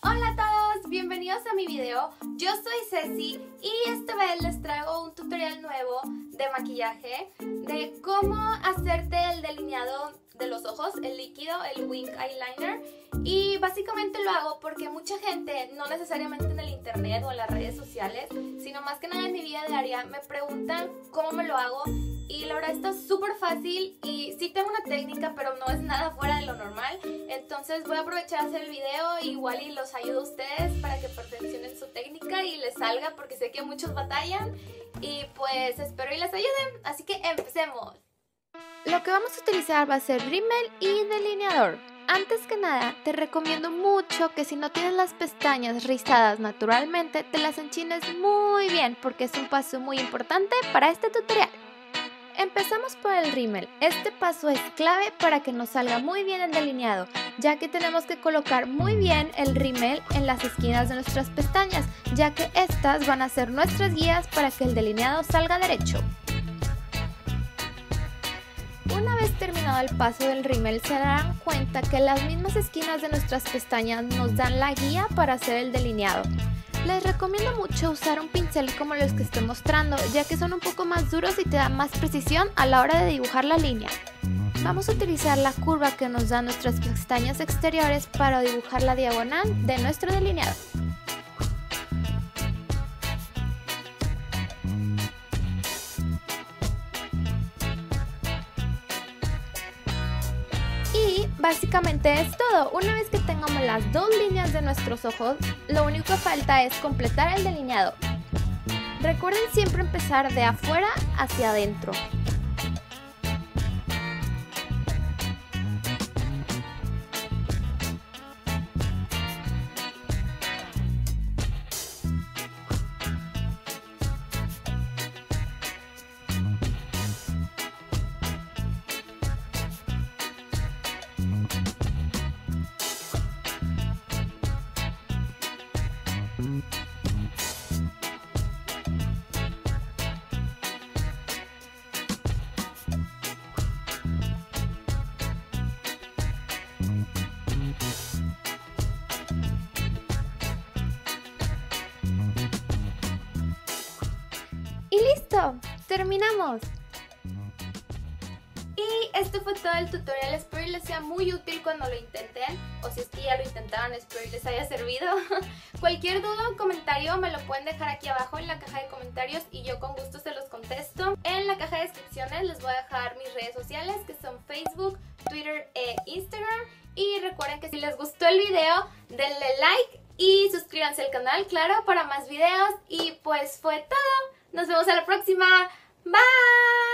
Hola a todos, bienvenidos a mi video. Yo soy Ceci y esta vez les traigo un tutorial nuevo de maquillaje de cómo hacerte el delineado de los ojos, el líquido, el wing eyeliner. Y básicamente lo hago porque mucha gente, no necesariamente en el internet o en las redes sociales, sino más que nada en mi vida diaria, me preguntan cómo me lo hago. Y la verdad está súper fácil y sí tengo una técnica, pero no es nada fuera de lo normal. Entonces voy a aprovechar a hacer el video, igual y los ayudo a ustedes para que perfeccionen su técnica y les salga, porque sé que muchos batallan. Y pues espero y les ayuden, así que empecemos. Lo que vamos a utilizar va a ser rímel y delineador. Antes que nada, te recomiendo mucho que si no tienes las pestañas rizadas naturalmente, te las enchines muy bien, porque es un paso muy importante para este tutorial. Empezamos por el rímel. Este paso es clave para que nos salga muy bien el delineado, ya que tenemos que colocar muy bien el rímel en las esquinas de nuestras pestañas, ya que estas van a ser nuestras guías para que el delineado salga derecho. Una vez terminado el paso del rímel, se darán cuenta que las mismas esquinas de nuestras pestañas nos dan la guía para hacer el delineado. Les recomiendo mucho usar un pincel como los que estoy mostrando, ya que son un poco más duros y te dan más precisión a la hora de dibujar la línea. Vamos a utilizar la curva que nos dan nuestras pestañas exteriores para dibujar la diagonal de nuestro delineado. Y básicamente es todo. Una vez que tengamos las dos líneas de nuestros ojos, lo único que falta es completar el delineado. Recuerden siempre empezar de afuera hacia adentro. Y listo, terminamos. Y este fue todo el tutorial, espero y les sea muy útil cuando lo intenten, o si es que ya lo intentaron, espero y les haya servido. Cualquier duda o comentario me lo pueden dejar aquí abajo en la caja de comentarios y yo con gusto se los contesto. En la caja de descripciones les voy a dejar mis redes sociales, que son Facebook, Twitter e Instagram. Y recuerden que si les gustó el video, denle like y suscríbanse al canal, claro, para más videos. Y pues fue todo. Nos vemos a la próxima. Bye.